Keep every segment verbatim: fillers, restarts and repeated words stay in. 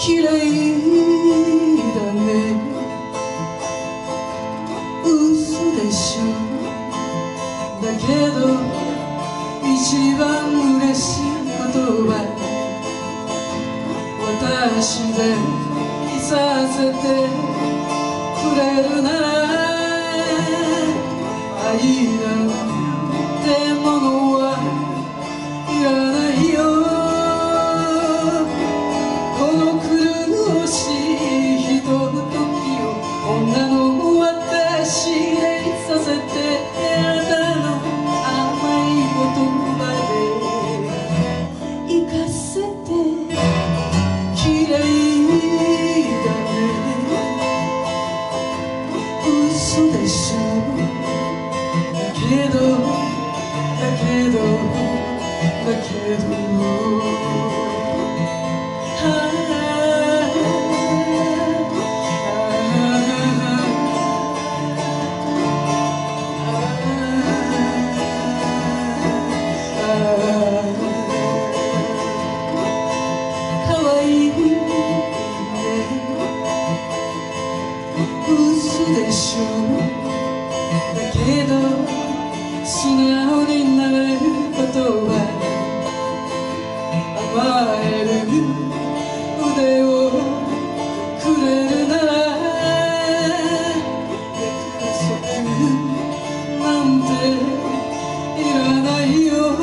綺麗だね嘘でしょだけど一番嬉しい言葉私でいさせてくれるなら愛なんてものはいらないよこの苦しいひとときを女の私でいさせてあなたの甘い言葉で生かせて綺麗だね嘘でしょだけどだけどだけど嘘でしょだけど素直になれることは甘える腕をくれるなら約束なんていらないよ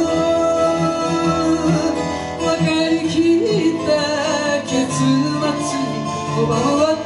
分かりきった結末に拒む